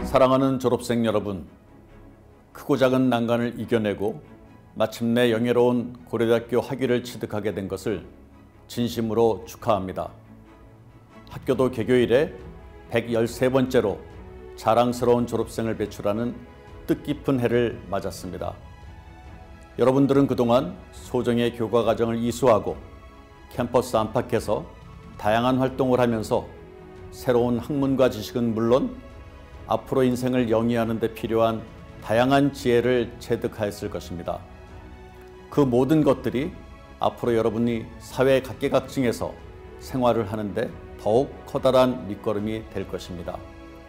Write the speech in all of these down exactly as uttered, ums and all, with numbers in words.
사랑하는 졸업생 여러분, 크고 작은 난관을 이겨내고 마침내 영예로운 고려대학교 학위를 취득하게 된 것을 진심으로 축하합니다. 학교도 개교 이래 백십삼 번째로 자랑스러운 졸업생을 배출하는 뜻깊은 해를 맞았습니다. 여러분들은 그동안 소정의 교과 과정을 이수하고 캠퍼스 안팎에서 다양한 활동을 하면서 새로운 학문과 지식은 물론 앞으로 인생을 영위하는 데 필요한 다양한 지혜를 체득하였을 것입니다. 그 모든 것들이 앞으로 여러분이 사회 각계각층에서 생활을 하는데 더욱 커다란 밑거름이 될 것입니다.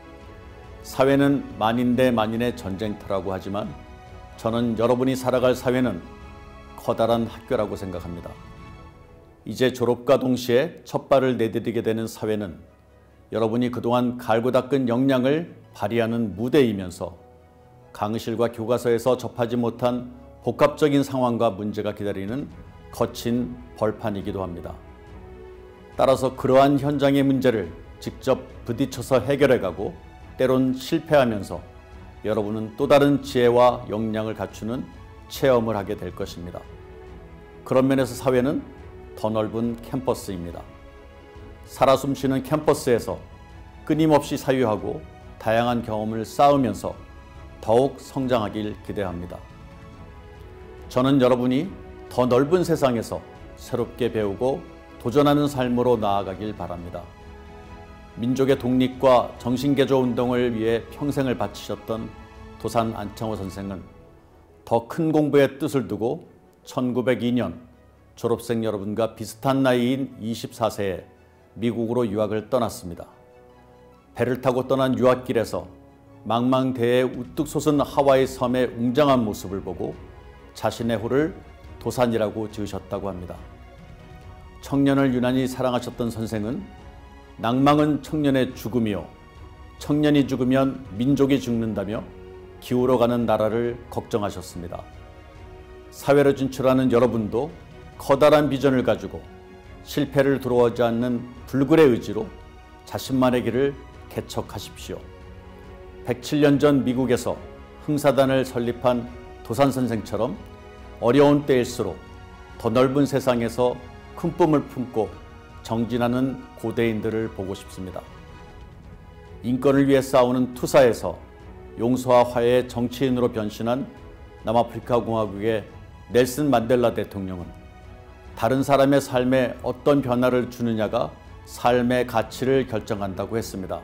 사회는 만인 대 만인의 전쟁터라고 하지만 저는 여러분이 살아갈 사회는 커다란 학교라고 생각합니다. 이제 졸업과 동시에 첫 발을 내디디게 되는 사회는 여러분이 그동안 갈고 닦은 역량을 발휘하는 무대이면서 강의실과 교과서에서 접하지 못한 복합적인 상황과 문제가 기다리는 거친 벌판이기도 합니다. 따라서 그러한 현장의 문제를 직접 부딪혀서 해결해가고 때론 실패하면서 여러분은 또 다른 지혜와 역량을 갖추는 체험을 하게 될 것입니다. 그런 면에서 사회는 더 넓은 캠퍼스입니다. 살아 숨쉬는 캠퍼스에서 끊임없이 사유하고 다양한 경험을 쌓으면서 더욱 성장하길 기대합니다. 저는 여러분이 더 넓은 세상에서 새롭게 배우고 도전하는 삶으로 나아가길 바랍니다. 민족의 독립과 정신개조 운동을 위해 평생을 바치셨던 도산 안창호 선생은 더 큰 공부에 뜻을 두고 천구백이 년 졸업생 여러분과 비슷한 나이인 이십사 세에 미국으로 유학을 떠났습니다. 배를 타고 떠난 유학길에서 망망대해에 우뚝 솟은 하와이 섬의 웅장한 모습을 보고 자신의 호를 도산이라고 지으셨다고 합니다. 청년을 유난히 사랑하셨던 선생은 낭망은 청년의 죽음이요 청년이 죽으면 민족이 죽는다며 기울어가는 나라를 걱정하셨습니다. 사회로 진출하는 여러분도 커다란 비전을 가지고 실패를 두려워하지 않는 불굴의 의지로 자신만의 길을 개척하십시오. 백칠 년 전 미국에서 흥사단을 설립한 도산 선생처럼 어려운 때일수록 더 넓은 세상에서 큰 꿈을 품고 정진하는 고대인들을 보고 싶습니다. 인권을 위해 싸우는 투사에서 용서와 화해의 정치인으로 변신한 남아프리카 공화국의 넬슨 만델라 대통령은 다른 사람의 삶에 어떤 변화를 주느냐가 삶의 가치를 결정한다고 했습니다.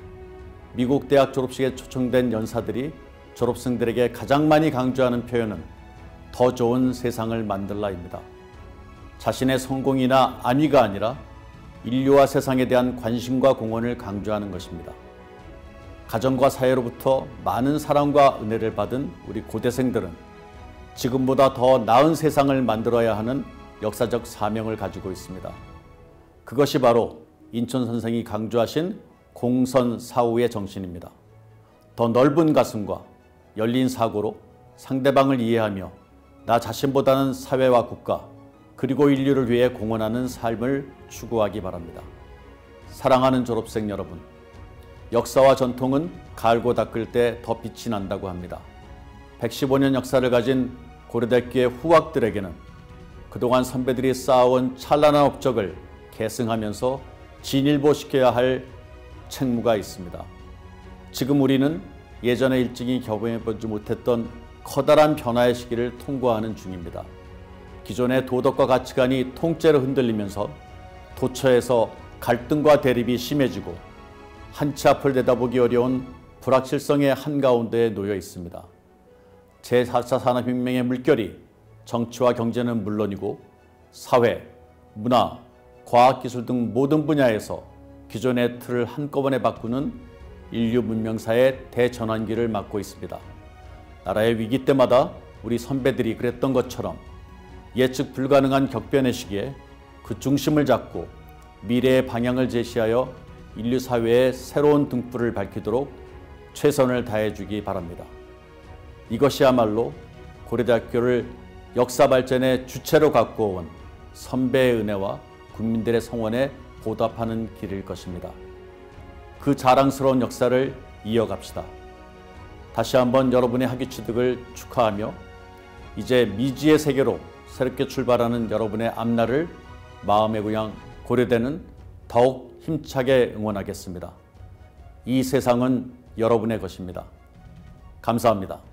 미국 대학 졸업식에 초청된 연사들이 졸업생들에게 가장 많이 강조하는 표현은 더 좋은 세상을 만들라입니다. 자신의 성공이나 안위가 아니라 인류와 세상에 대한 관심과 공헌을 강조하는 것입니다. 가정과 사회로부터 많은 사랑과 은혜를 받은 우리 고대생들은 지금보다 더 나은 세상을 만들어야 하는 역사적 사명을 가지고 있습니다. 그것이 바로 인천 선생이 강조하신 공선사후의 정신입니다. 더 넓은 가슴과 열린 사고로 상대방을 이해하며 나 자신보다는 사회와 국가 그리고 인류를 위해 공헌하는 삶을 추구하기 바랍니다. 사랑하는 졸업생 여러분, 역사와 전통은 갈고 닦을 때 더 빛이 난다고 합니다. 백십오 년 역사를 가진 고려대학교의 후학들에게는 그동안 선배들이 쌓아온 찬란한 업적을 계승하면서 진일보시켜야 할 책무가 있습니다. 지금 우리는 예전에 일찍이 경험해보지 못했던 커다란 변화의 시기를 통과하는 중입니다. 기존의 도덕과 가치관이 통째로 흔들리면서 도처에서 갈등과 대립이 심해지고 한치 앞을 내다보기 어려운 불확실성의 한가운데에 놓여 있습니다. 제사 차 산업혁명의 물결이 정치와 경제는 물론이고 사회, 문화, 과학기술 등 모든 분야에서 기존의 틀을 한꺼번에 바꾸는 인류 문명사의 대전환기를 맞고 있습니다. 나라의 위기 때마다 우리 선배들이 그랬던 것처럼 예측 불가능한 격변의 시기에 그 중심을 잡고 미래의 방향을 제시하여 인류 사회의 새로운 등불을 밝히도록 최선을 다해주기 바랍니다. 이것이야말로 고려대학교를 역사 발전의 주체로 갖고 온 선배의 은혜와 국민들의 성원에 보답하는 길일 것입니다. 그 자랑스러운 역사를 이어갑시다. 다시 한번 여러분의 학위 취득을 축하하며 이제 미지의 세계로 새롭게 출발하는 여러분의 앞날을 마음의 고향 고려대는 더욱 힘차게 응원하겠습니다. 이 세상은 여러분의 것입니다. 감사합니다.